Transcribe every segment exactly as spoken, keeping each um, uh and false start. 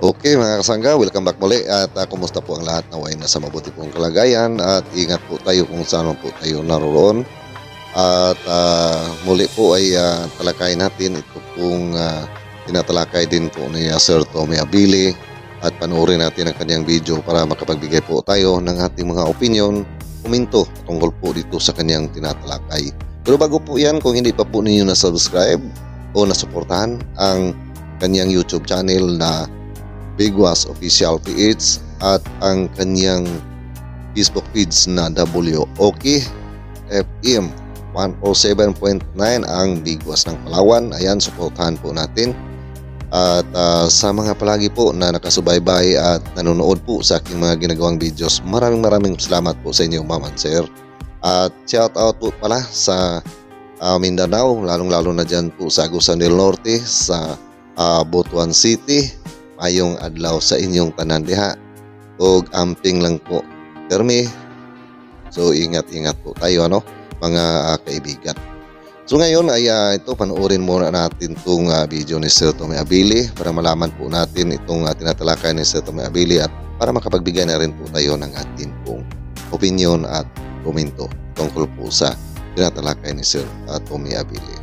Okay mga kasangga, welcome back muli at uh, kumusta po ang lahat, naway nasa mabuti pong kalagayan at ingat po tayo kung saan po tayo naroon. At uh, muli po ay uh, talakay natin ito pong uh, tinatalakay din po ni uh, Sir Tommy Abilie at panoorin natin ang kanyang video para makapagbigay po tayo ng ating mga opinion, komento tungkol po dito sa kanyang tinatalakay. Pero bago po yan, kung hindi pa po ninyo na-subscribe o nasuportahan ang kanyang YouTube channel na Bigwas Official P H at ang kanyang Facebook feeds na W O K F M one oh seven point nine ang Bigwas ng Palawan. Ayan, suportahan po natin. At uh, sa mga palagi po na nakasubaybay at nanonood po sa aking mga ginagawang videos, maraming maraming salamat po sa inyo, ma'am and sir. At shout out po pala sa uh, Mindanao, lalong lalo na dyan po sa Agusan del Norte, sa uh, Butuan City. Ayong adlaw sa inyong tanan diha og amping lang po termi. So ingat-ingat po tayo ano mga uh, kaibigan. So ngayon ay uh, ito panoorin muna natin tong uh, video ni Sir Tommy Abilie para malaman po natin itong uh, tinatalakay ni Sir Tommy Abilie at para makapagbigay na rin po tayo ng ating pong opinion at komento tungkol po sa tinatalakay ni Sir uh, Tommy Abilie.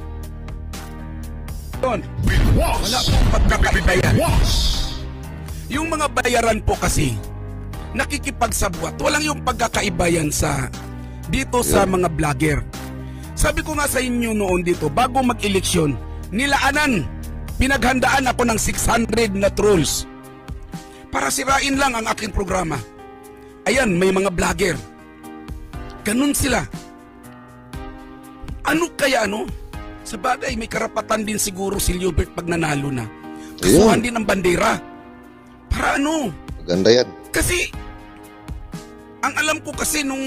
Wala pong pagkakaibayan. Yung mga bayaran po kasi nakikipagsabwat. Walang yung pagkakaibayan sa dito sa mga vlogger. Sabi ko nga sa inyo noon dito, bago mag-eleksyon, nilaanan, pinaghandaan ako ng six hundred na trolls para sirain lang ang aking programa. Ayan, may mga vlogger. Ganun sila. Ano kaya ano? Sa bagay, may karapatan din siguro si Liobert pag nanalo na. Kasuhan din ang bandera. Para ano? Maganda yan. Kasi, ang alam ko kasi nung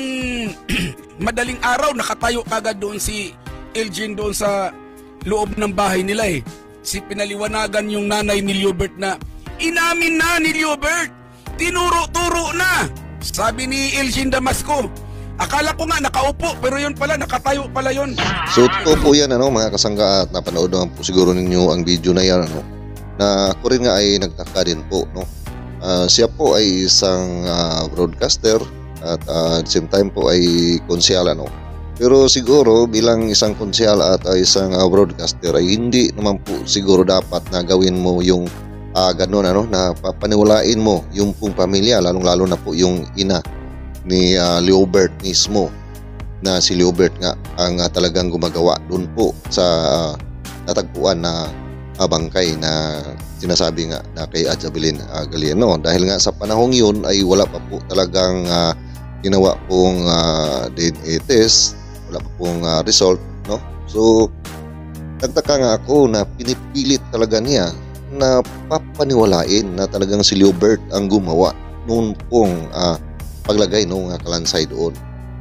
madaling araw, nakatayo kagad doon si Elgin doon sa loob ng bahay nila eh. Si pinaliwanagan yung nanay ni Liobert na, inamin na ni Liobert, tinuro-turo na. Sabi ni Elgin Damasco, akala ko nga nakaupo, pero yun pala, nakatayo pala yun. So ito po yan ano, mga kasangga, at napanood naman po siguro ninyo ang video na yan ano, na ako rin nga ay nagtaka din po no. Uh, siya po ay isang uh, broadcaster at uh, at the same time po ay konsyal ano. Pero siguro bilang isang konsyal at uh, isang uh, broadcaster ay hindi naman po siguro dapat na gawin mo yung uh, ganun ano, na papaniwalain mo yung pong pamilya, lalong lalo na po yung ina ni uh, Liobert mismo, na si Liobert nga ang uh, talagang gumagawa doon po sa uh, natagpuan na uh, bangkay na sinasabi nga na kay Adjabelin uh, Galiano. Dahil nga sa panahong yun ay wala pa po talagang uh, ginawa pong uh, D N A test, wala pa pong uh, result no. So nagtaka nga ako na pinipilit talaga niya na papaniwalain na talagang si Liobert ang gumawa noon pong uh, paglagay nung uh, kalansay doon.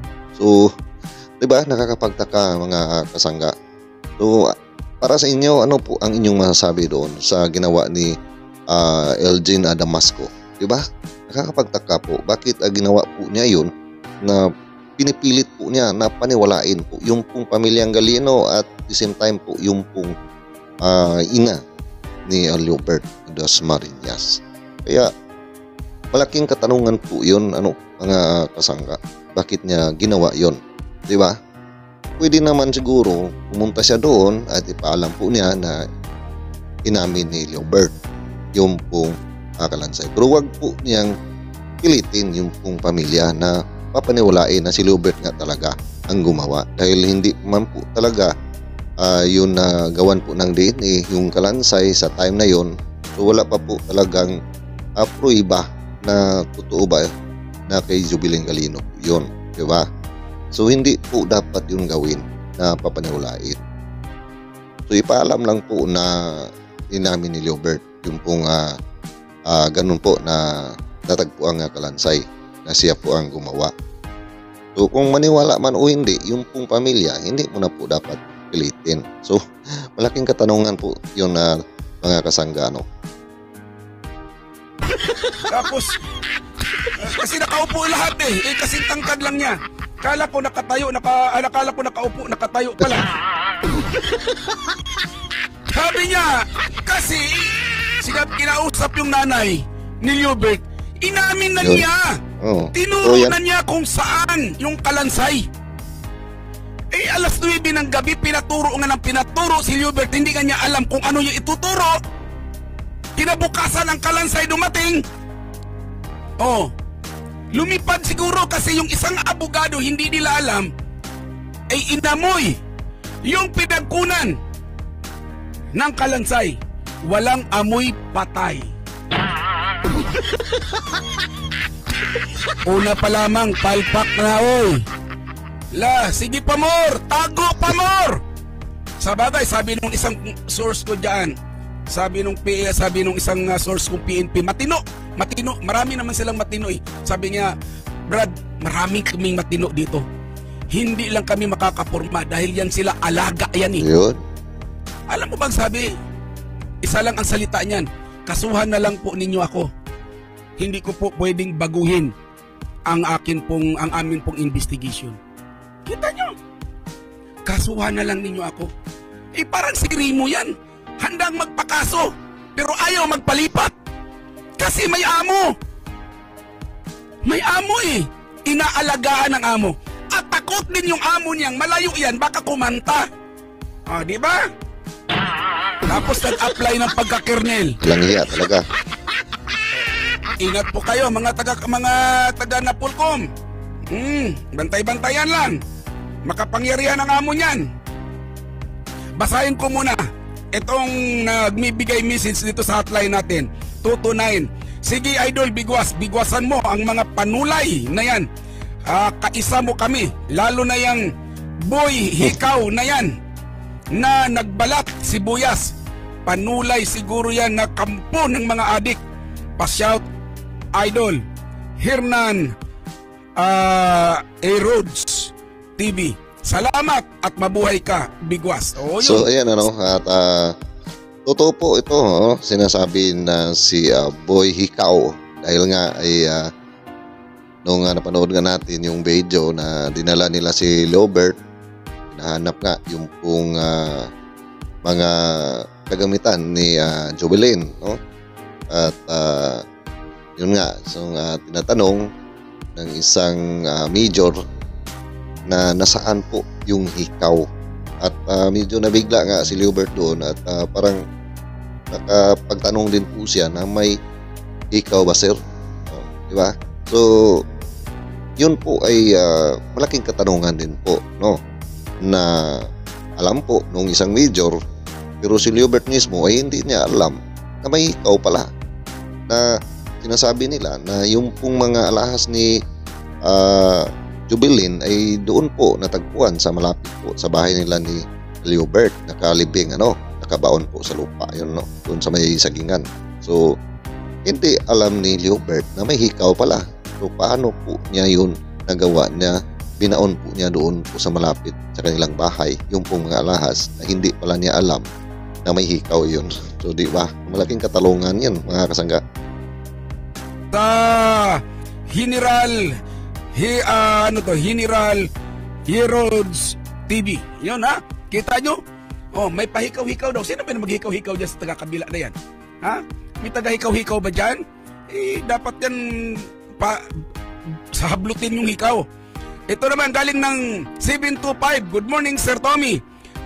So, 'di ba, nakakapagtaka mga kasangga. So, para sa inyo, ano po ang inyong masasabi doon sa ginawa ni uh, Elgin Damasco? 'Di ba? Nakakapagtaka po, bakit uh, ginawa po niya 'yun na pinipilit po niya na paniwalain po yung pong pamilyang Galiano at the same time po yung pong uh, ina ni uh, Liobert Dasmariñas. Kaya malaking katanungan po 'yun ano mga kasangga. Bakit niya ginawa 'yon? 'Di ba? Pwede naman siguro pumunta siya doon at ipaalam po niya na inamin ni Liobert yung pong akalansay. Pero wag po niyang pilitin yung pong pamilya na papaniwalain na si Liobert nga talaga ang gumawa. Dahil hindi man po talaga uh, yun na uh, gawan po ng D N A yung kalansay sa time na yon. So wala pa po talagang uh, pruiba na totoo ba na kay Jubilin Galiano yun, di ba? So hindi po dapat yung gawin na papaniwalain. So ipaalam lang po na inamin ni Liobert yung pong uh, uh, ganun po na natagpuan nga kalansay na siya po ang gumawa. So kung maniwala man o hindi, yung pong pamilya, hindi mo na po dapat pilitin. So malaking katanungan po yun na uh, mga kasanggano. Tapos, uh, kasi nakaupo lahat eh. Eh kasi tangkad lang niya. Kala ko nakatayo, naka, kala ko nakaupo, nakatayo pala. Sabi niya, kasi Sinabi, kinausap yung nanay ni Liobert, inamin na Yun. niya. Oo. Tinuro So, yan. na niya kung saan yung kalansay. Eh, alas nuwebe ng gabi, pinaturo nga ng pinaturo si Liobert, hindi ka niya alam kung ano yung ituturo. Kinabukasan ang kalansay dumating. Oh, lumipad siguro kasi yung isang abogado hindi nila alam ay inamoy yung pinagkunan ng kalansay. Walang amoy patay. Una pa lamang, palpak na oy. La, sige pa more, tago pa more. Sa bagay, sabi nung isang source ko dyan, sabi nung P A, sabi nung isang uh, source kong P N P, matino, matino, marami naman silang matino eh. Sabi niya, Brad, marami kaming matino dito. Hindi lang kami makakapurma dahil yan sila alaga yan eh. Yun. Alam mo bang sabi, isa lang ang salita niyan, kasuhan na lang po ninyo ako. Hindi ko po pwedeng baguhin ang akin pong, ang amin pong investigation. Kita nyo, kasuhan na lang ninyo ako. Eh parang si Rimo yan, handang magpakaso, pero ayaw magpalipat. Kasi may amo. May amo eh, inaalagaan ng amo. At takot din yung amo niyang malayo yan, baka kumanta. Ah, di ba? Tapos nag-apply ng pagka-kernel. Walang hiya talaga. Ingat po kayo mga taga mga taga Napolcom. Hmm, bantay-bantayan lang. Makapangyarihan ang amo niyan. Basahin ko muna itong nagbibigay message dito sa hotline natin. two two nine. Sige idol, bigwas, bigwasan mo ang mga panulay na yan. Uh, kaisa mo kami, lalo na yung boy hikaw na yan na nagbalat sibuyas. Panulay siguro yan na kampo ng mga adik. Pa-shout idol Hernan uh, A. Rhodes T V. Salamat at mabuhay ka, bigwas. Oh, So ayan ano, at uh, totoo po ito, oh, sinasabi na si uh, Boy Hikaw dahil nga ay uh, nung uh, napanood nga natin yung video na dinala nila si Liobert, nahanap nga yung pong uh, mga kagamitan ni uh, Jovelyn, no? At uh, yun nga, so uh, tinatanong ng isang uh, major na nasaan po yung hikaw. At uh, medyo nabigla nga si Liobert doon at uh, parang nakapagtanong din po siya na may hikaw ba sir? Oh, di ba? So yun po ay uh, malaking katanungan din po, no? Na alam po nung isang major, pero si Liobert mismo ay hindi niya alam na may hikaw pala. Na sinasabi nila na yung pong mga alahas ni uh, Jovelyn ay doon po natagpuan sa malapit po sa bahay nila ni Liobert, nakalibing ano, nakabaon po sa lupa yun, no, doon sa may sagingan. So hindi alam ni Liobert na may hikaw pala. So paano po niya yun nagawa niya, binaon po niya doon po sa malapit sa kanilang bahay yung pong mga alahas na hindi pala niya alam na may hikaw yun. So di ba, malaking katalungan yan mga kasangga. Sa General He, uh, ano to, General Heroes T V. Yun ha, kita nyo? Oh, may pahikaw-hikaw daw. Sino ba na maghikaw-hikaw dyan sa taga-kabila na yan? Ha? May taga-hikaw-hikaw ba dyan? Eh, dapat yan pa, sahablutin yung hikaw. Ito naman galing ng seven two five. Good morning Sir Tommy.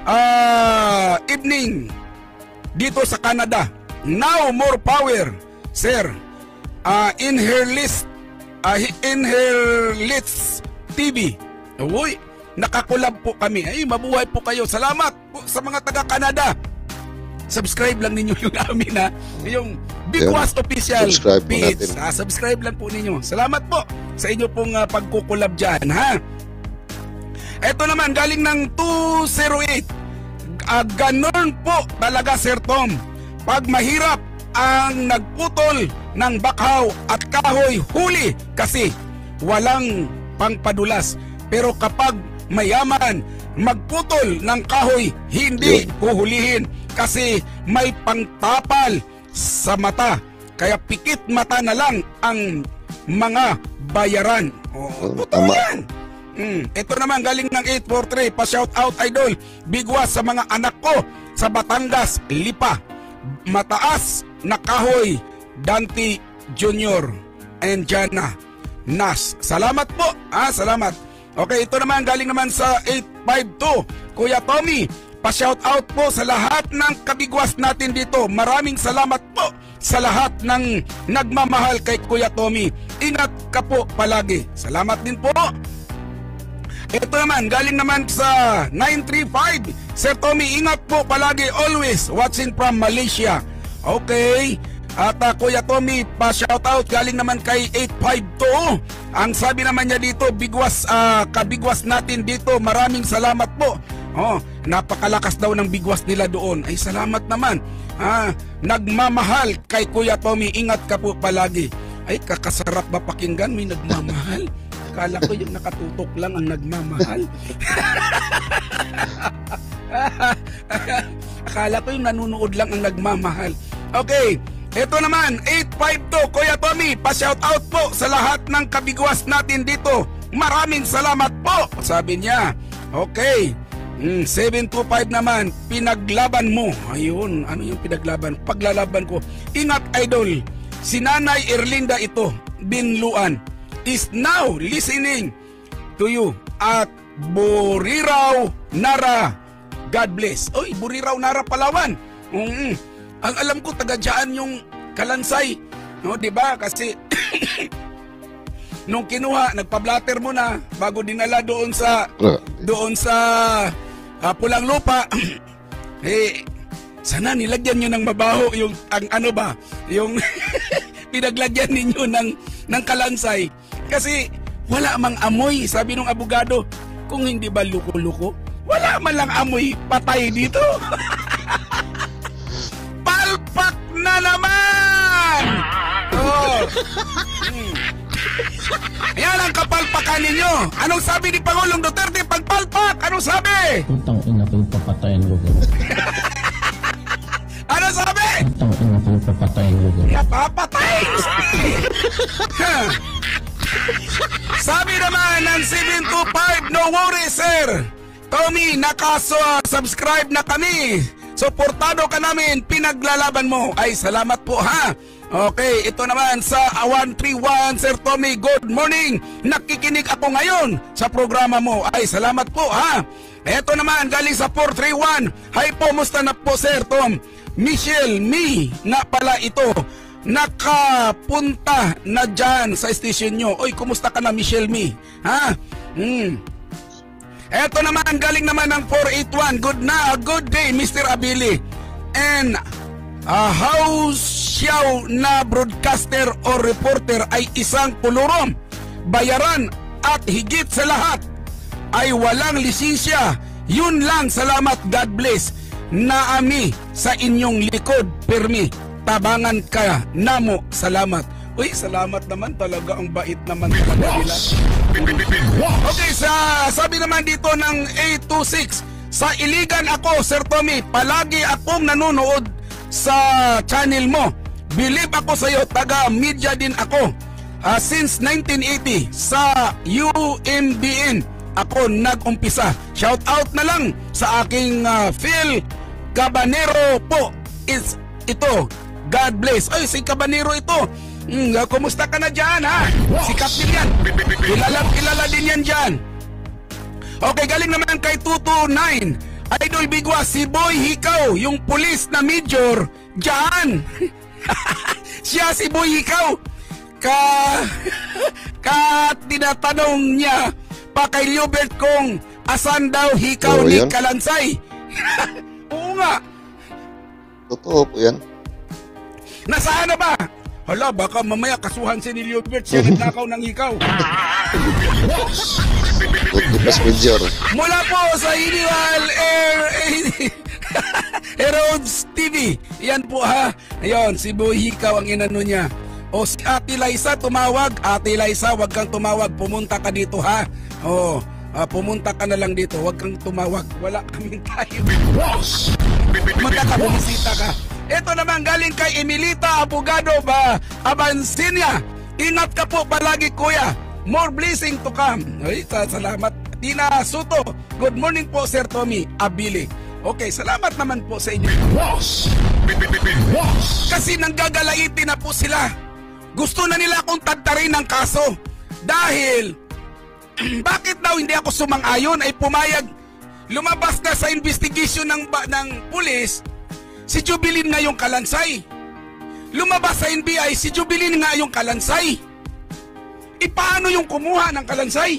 Uh, evening dito sa Canada. Now more power Sir. Uh, in her list uh, in her list T V. Uy, nakakulab po kami. Ay, mabuhay po kayo. Salamat po sa mga taga-Canada. Subscribe lang ninyo yung amin ha. Yung Bigwas yeah. Official subscribe page. Ah, subscribe lang po ninyo. Salamat po sa inyo pong uh, pagkukulab dyan ha. Ito naman galing ng two oh eight. Uh, ganun po talaga Sir Tom. Pag mahirap ang nagputol ng bakhaw at kahoy, huli kasi walang pangpadulas. Pero kapag mayaman, magputol ng kahoy, hindi huhulihin kasi may pangtapal sa mata. Kaya pikit mata na lang ang mga bayaran. Oh, totoo yan. Mm. Ito naman galing ng eight four three. Pa-shout out idol. Bigwas sa mga anak ko sa Batangas, Lipa. Mataas Nakahoy, Dante Junior and Jana Nas. Salamat po. Ah, salamat. Okay, ito naman galing naman sa eight five two. Kuya Tommy, pa-shout out po sa lahat ng kabigwas natin dito. Maraming salamat po sa lahat ng nagmamahal kay Kuya Tommy. Ingat ka po palagi. Salamat din po. Ito naman, galing naman sa nine three five. Sir Tommy, ingat po palagi, always watching from Malaysia. Okay. At uh, Kuya Tommy, pa-shoutout galing naman kay eight five two. Ang sabi naman niya dito, bigwas, uh, kabigwas natin dito. Maraming salamat po. Oh, napakalakas daw ng bigwas nila doon. Ay, salamat naman. Ah, nagmamahal kay Kuya Tommy. Ingat ka po palagi. Ay, kakasarap ba pakinggan? May nagmamahal? Akala ko yung nakatutok lang ang nagmamahal. Akala ko yung nanunood lang ang nagmamahal. Okay, ito naman, eight five two. Kuya Tommy, pa-shout out po sa lahat ng kabigwas natin dito. Maraming salamat po, sabi niya. Okay, mm, seven two five naman, pinaglaban mo. Ayun, ano yung pinaglaban? Paglalaban ko. Ingat, idol. Si Nanay Erlinda ito, Binluan, is now listening to you at Buriraw, Nara. God bless. Oy, Buriraw, Nara, Palawan. Mm-hmm. Ang alam ko, taga dyan yung Kalansay. No, di ba? Kasi nung kinuha, nagpa-blatter mo na bago dinala doon sa doon sa uh, Pulang Lupa. Eh, sana nilagyan nyo ng mabaho yung ang ano ba, yung pinaglagyan ninyo ng ng Kalansay. Kasi wala mang amoy, sabi ng abogado. Kung hindi ba luko-luko, wala man lang amoy patay dito. Palpak na naman! Oh. Hmm. Yan ang kapalpakan ninyo. Anong sabi ni Pangulong Duterte pagpalpak? Anong sabi? Putang ina ko yung papatayin ko. Ano sabi? Putang ina ko yung papatayin ko. Papatay! Sabi naman ng seven two five, no worries sir. Tommy, nakasubscribe na kami. Suportado ka namin, pinaglalaban mo. Ay, salamat po ha. Okay, ito naman sa one three one, Sir Tommy, good morning. Nakikinig ako ngayon sa programa mo. Ay, salamat po ha. Ito naman, galing sa four three one. Hi po, musta na po Sir Tom? Michelle Me nga pala ito. Nakapunta na dyan sa station nyo. Oy, kumusta ka na Michelle Me? Ha? Hmm. Eto naman, galing naman ng four eight one. Good na, good day, Mister Abili. And uh, how siyaw na broadcaster or reporter ay isang pulurom, bayaran at higit sa lahat ay walang lisensya. Yun lang, salamat, God bless. Naami sa inyong likod, Permi. Tabangan ka namo, salamat. Uy, salamat naman talaga, ang bait naman talaga nila. Okay, sa sabi naman dito ng eight two six, sa Iligan ako, Sir Tommy, palagi akong nanonood sa channel mo. Believe ako sa iyo, taga media din ako. Uh, since nineteen eighty sa U M B N ako nag-umpisa. Shout out na lang sa aking uh, Phil Cabanero po. Is ito. God bless. Ay, si Cabanero ito. Hmm, kumusta ka na dyan, ha? Sikat din yan. Kilala, kilala din yan dyan. Okay, galing naman kay two two nine. Idol Bigwa, si Boy Hikaw, yung pulis na major, dyan. Siya si Boy Hikaw. Ka... Ka... Tinatanong niya pa kay Liobert kung asan daw hikaw oh, ni yan? Kalansay. Oo nga. Totoo po yan. Nasaan na ba? Hala, baka mamaya kasuhan si ni Liobert, siya nagnakaw ng hikaw. Mas major. Mula po sa Iniwal Air Heroes T V. Yan po ha. Ayun, si Boy Hikaw ang inano niya. O si Ate Liza tumawag. Ate Liza, wag kang tumawag. Pumunta ka dito ha. O, uh, pumunta ka na lang dito. Wag kang tumawag. Wala kaming tayo. Magkakabumisita ka. Ito naman galing kay Emilita Abogado ba Abansinia. Ingat ka po palagi kuya. More blessing to come. Ay, salamat. Tina Soto. Good morning po Sir Tommy Abili. Okay, salamat naman po sa inyo. Kasi nanggagalaiti na po sila. Gusto na nila akong tadtarin ng kaso. Dahil, bakit daw hindi ako sumang-ayon ay pumayag. Lumabas na sa investigation ng, ng pulis, si Jubilin nga yung kalansay. Lumabas sa N B I, si Jubilin nga yung kalansay. E paano yung kumuha ng kalansay?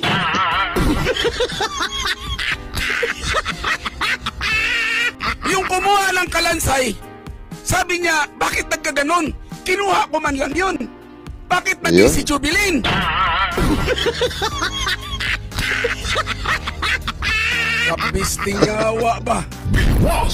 Yung kumuha ng kalansay, sabi niya, bakit nagkaganon? Kinuha ko man lang yun. Bakit naging si Jubilin? Kabisting gawa ba? Oh.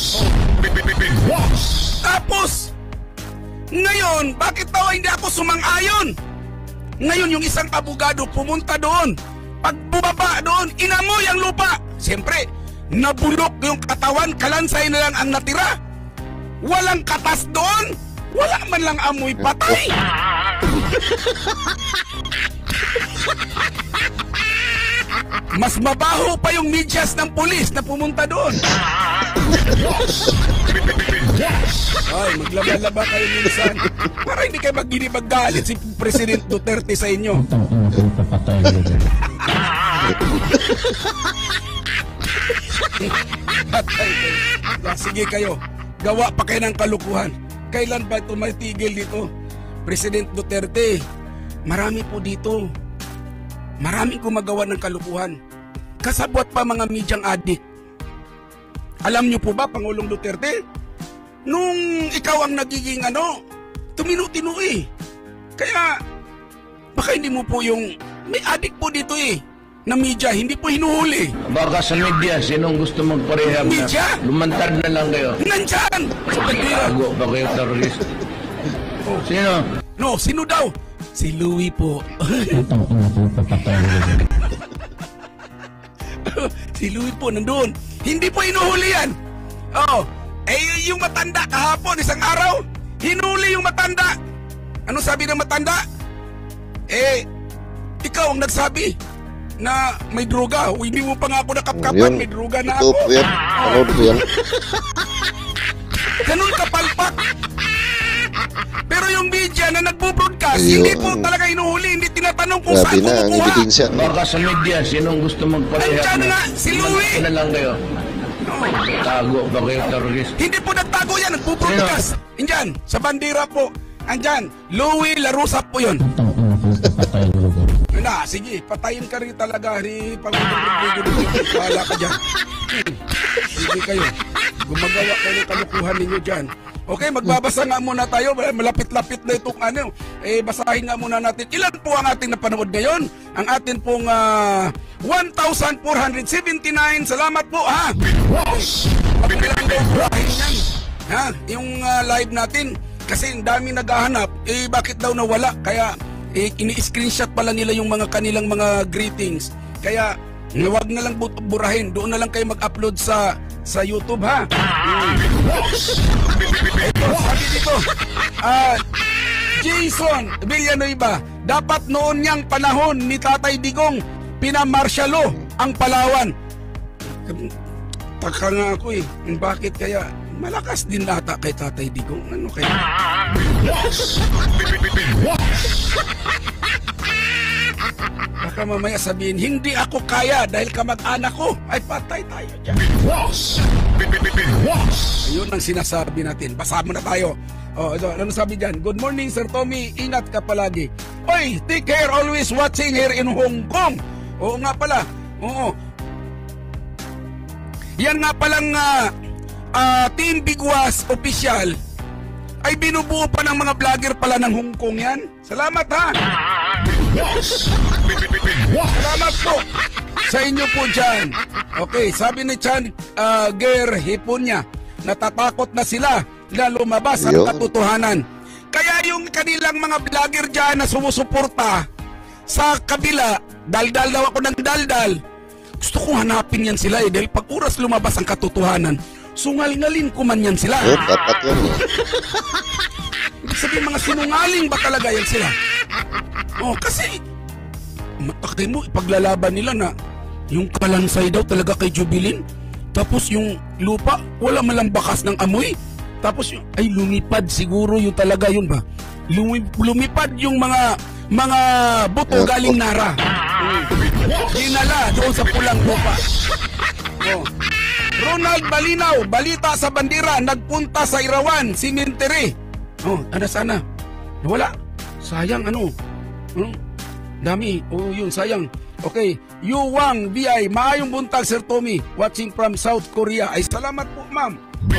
Tapos, ngayon, bakit daw hindi ako sumang-ayon? Ngayon, yung isang abogado pumunta doon. Pag bumaba doon, inamoy ang lupa. Siyempre, nabulok yung katawan, kalansay na lang ang natira. Walang katas doon. Wala man lang amoy patay. Mas mabaho pa yung medyas ng pulis na pumunta doon. Ay, maglaba-laba kayo minsan. Para hindi kayo magginibagalit si President Duterte sa inyo. Ang ina ko papatayin ko. Patay kayo. Ah, sige kayo, gawa pa kayo ng kalukuhan. Kailan ba ito matigil dito? President Duterte, marami po dito. Maraming gumagawa ng kalukuhan. Kasabwat pa mga medyang adik. Alam niyo po ba, Pangulong Duterte, nung ikaw ang nagiging ano, tuminu-tinu eh. Kaya, baka hindi mo po yung, may adik po dito eh, na media, hindi po hinuhuli. Baka sa media, sinong gusto magparehab na? Media? Lumantad na lang kayo. Nandyan! Sa bandera. Tago ba kayo terrorist? Sino? No, sino daw? Si Louie po. Ang ina ko papatayin ko. Si Louie po nandun. Hindi po hinuhuli yan. Oo. Eh, yung matanda kahapon, isang araw, hinuli yung matanda. Ano sabi ng matanda? Eh, ikaw ang nagsabi na may droga. O, hindi mo pa nga ako nakapkapan, may droga na ito ako. po yan. Panood ko yan. Ganun kapalpak. Pero yung media na nagpo-broadcast, Ayun. hindi po talaga hinuhuli, hindi tinatanong kung Grabe saan na ang kumukuha. ebidensya. Baka sa media, sinong gusto magparehab Nandyan na? nga, si Louie. Lumantad na lang kayo. Tago ba kayo terrorist? Hindi po nagtago yan, nagpo-broadcast. Andyan, sa bandera po. Andyan, Louie Larusa po yun. Ang ina ko papatayin ko. Na, sige, patayin ka rin talaga ni Pangulong Rodrigo Duterte. Bahala ka dyan. Hmm. Sige kayo. Gumagawa kayo ng kalukuhan ninyo dyan. Okay, magbabasa nga muna tayo. Malapit-lapit na itong ano. Eh, basahin nga muna natin. Ilan po ang ating napanood ngayon? Ang atin pong uh, one thousand four hundred seventy-nine. Salamat po, ha? Pabilang daw burahin yan. Ha? Yung uh, live natin. Kasi ang dami naghahanap. Eh, bakit daw nawala? Kaya, eh, ini-screenshot pala nila yung mga kanilang mga greetings. Kaya, huwag na lang burahin. Doon na lang kayo mag-upload sa sa YouTube, ha? Hmm. Ito, sabi dito, ah, Jason Villanueva, dapat noon niyang panahon ni Tatay Digong pinamarsyalo ang Palawan. Taka nga ako eh, bakit kaya malakas din nata kay Tatay Digong? Ano kaya? Baka mamaya sabihin, hindi ako kaya dahil kamag-anak ko. Ay, patay tayo dyan. Yun ang sinasabi natin. Basa mo na tayo. Oh, ito, ano sabi dyan? Good morning, Sir Tommy. Ingat ka palagi. Oy, take care. Always watching here in Hong Kong. Oo nga pala. Oo. Yan nga palang uh, uh, Team Bigwas official ay binubuo pa ng mga vlogger pala ng Hong Kong yan. Salamat, ha? Salamat po sa inyo po dyan. Okay, sabi ni Chan uh, Ger Hipunya, natatakot na sila na lumabas ang Yun. katotohanan. Kaya yung kanilang mga vlogger dyan na sumusuporta sa kabila, daldal daw ako ng daldal. Gusto kong hanapin yan sila eh, dahil pag oras lumabas ang katotohanan, sungal-ngalin ko man yan sila. Oh, dapat yun. Eh. Ibig sabihin, mga sinungaling ba talaga yan sila? Oh, kasi matakay mo, ipaglalaban nila na yung kalansay daw talaga kay Jubilin. Tapos yung lupa, wala malang bakas ng amoy. Tapos yung, ay lumipad siguro yung talaga yun ba? Lumi, lumipad yung mga mga buto galing Nara. Dinala doon sa pulang lupa. Oh. Ronald Balinaw, balita sa bandera, nagpunta sa Irawan, Simentere. Oh, ano sana? Wala. Sayang ano? Hmm? Dami. Oh, yun, sayang. Okay. Yu Wang B I, maayong buntag Sir Tommy, watching from South Korea. Ay, salamat po, ma'am.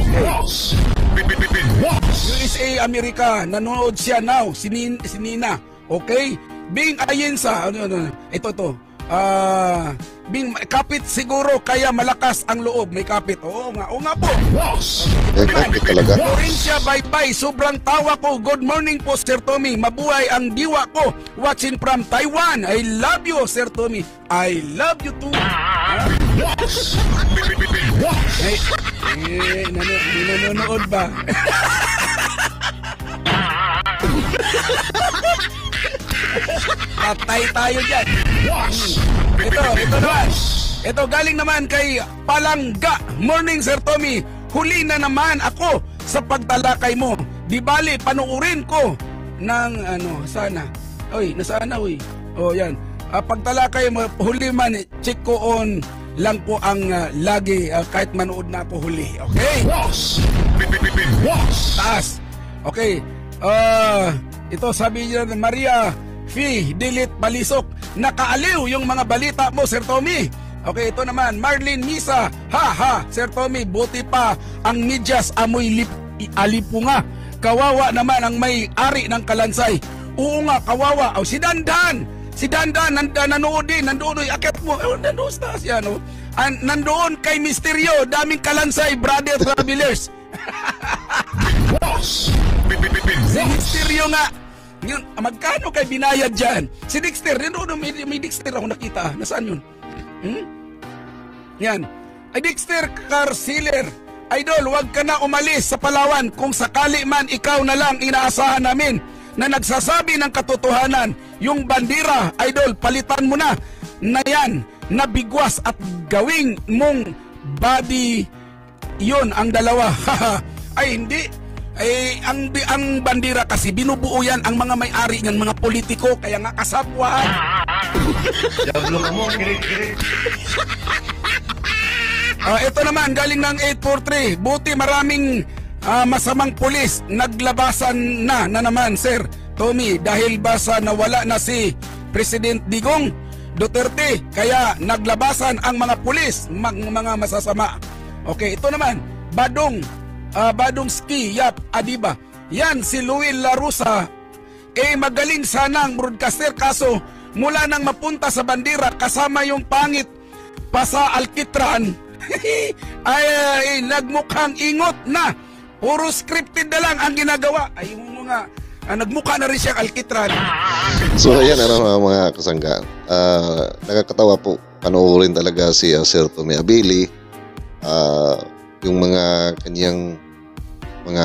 Okay. U S A, Amerika, nanonood siya now, si, Nin, si Nina. Okay? Bing Ayensa, ano, ano, ito, ito. Ah, uh, Bing, kapit siguro kaya malakas ang loob. May kapit. Oo nga, oo nga po. May kapit talaga. Florencia, bye-bye. Sobrang tawa ko. Good morning po, Sir Tommy. Mabuhay ang diwa ko. Watching from Taiwan. I love you, Sir Tommy. I love you too. Ah? Ay, eh, nano, nanonood ba? Patay tayo dyan. Ito, ito naman. Ito galing naman kay Palangga. Morning, Sir Tommy. Huli na naman ako sa pagtalakay mo. Di bali, panuurin ko ng ano, sana. Oy, nasaan na, oy. Oh, yan. Uh, pagtalakay mo, huli man, check ko on lang po ang uh, lagi uh, kahit manood na ako huli. Okay? Taas. Okay. Uh, ito sabi niya na Maria Fee, Dilit Balisok. Nakaaliw yung mga balita mo, Sir Tommy. Okay, ito naman, Marlene Misa. Ha ha, Sir Tommy, buti pa ang medyas amoy lip, alipunga. Kawawa naman ang may-ari ng Kalansay. Oo nga, kawawa. Oh, si Dandan. Si Dandan, nanda, nanood din. Nandoon, akit mo. Oh, nandoon sa siya, no? An, nandoon kay Misteryo. Daming Kalansay, brother travelers. Si Misteryo nga. Yun, magkano kay binayad dyan? Si Dexter, yun, no, may, may Dexter ako nakita. Nasaan yun? Hmm? Yan. Ay, Dexter Carciller. Idol, huwag ka na umalis sa Palawan. Kung sakali man ikaw na lang inaasahan namin na nagsasabi ng katotohanan. Yung bandera, Idol, palitan mo na na yan, na bigwas at gawing mong body yun ang dalawa. Ay, hindi. Eh, ang, ang bandera kasi binubuo yan ang mga may-ari ng mga politiko, kaya nga kasabwaan. Diablo ka mo, kirit-kirit. Uh, ito naman, galing ng eight four three. Buti maraming uh, masamang pulis naglabasan na na naman, Sir Tommy, dahil ba sa nawala na si President Digong Duterte, kaya naglabasan ang mga pulis, mag, mga masasama. Okay, ito naman, Badong Uh, Badong Ski, Yap, Adiba. Yan, si Louie Larusa. Eh, magaling sana ang broadcaster, kaso mula nang mapunta sa bandera, kasama yung pangit pa sa alkitran, ay, ay, nagmukhang ingot na. Puro scripted na lang ang ginagawa. Ay, mo nga, uh, nagmukha na rin siyang alkitran. So, ayan, ano, mga kasangga. Uh, nakakatawa po. Panoorin talaga si uh, Sir Tommy Abiliy. Uh, yung mga kanyang mga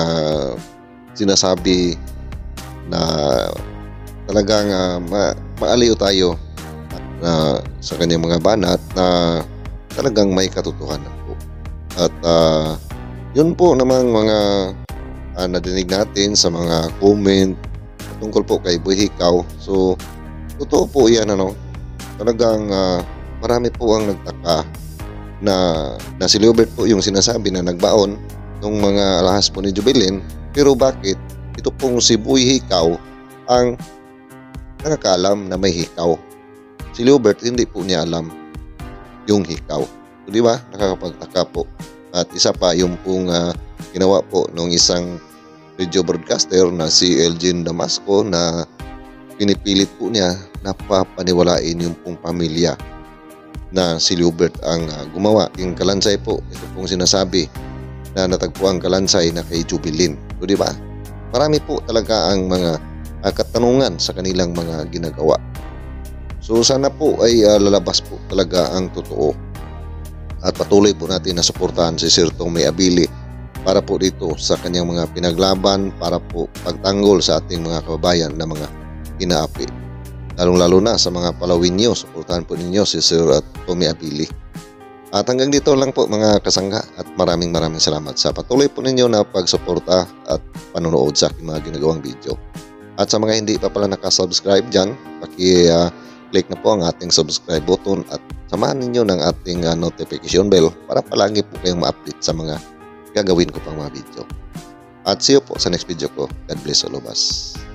sinasabi na talagang uh, ma maaliw tayo na sa kanyang mga banat na talagang may katotohanan po. At uh, yun po namang mga uh, nadinig natin sa mga comment tungkol po kay Boy Hikaw. So totoo po yan, ano, talagang uh, marami po ang nagtaka na, na si Leobert po yung sinasabi na nagbaon ng mga alahas po ni Jubilin, pero bakit ito pong si Boy Hikaw ang nakakaalam na may hikaw? Si Leobert hindi po niya alam yung hikaw. So, di ba? Nakakapagtaka po. At isa pa yung pong uh, ginawa po ng isang radio broadcaster na si Elgin Damasco na pinipilit po niya na papaniwalain yung pong pamilya na si Leobert ang uh, gumawa. Yung Kalansay po, ito pong sinasabi na natagpuan Kalansay na kay Jubilin. So, di ba? Marami po talaga ang mga uh, katanungan sa kanilang mga ginagawa. So, sana po ay uh, lalabas po talaga ang totoo. At patuloy po natin na suportahan si Sir Tommy Abiliy para po dito sa kanyang mga pinaglaban, para po pagtanggol sa ating mga kababayan na mga inaapi. Lalong-lalo na sa mga Palawinyo, suportahan po ninyo si Sir Tommy Abiliy. At hanggang dito lang po mga kasangga at maraming maraming salamat sa patuloy po ninyo na pagsuporta at panonood sa aking mga ginagawang video. At sa mga hindi pa pala nakasubscribe dyan, paki-click na po ang ating subscribe button at samahan ninyo ng ating uh, notification bell para palagi po kayong ma-update sa mga gagawin ko pang mga video. At see you po sa next video ko. God bless all of us.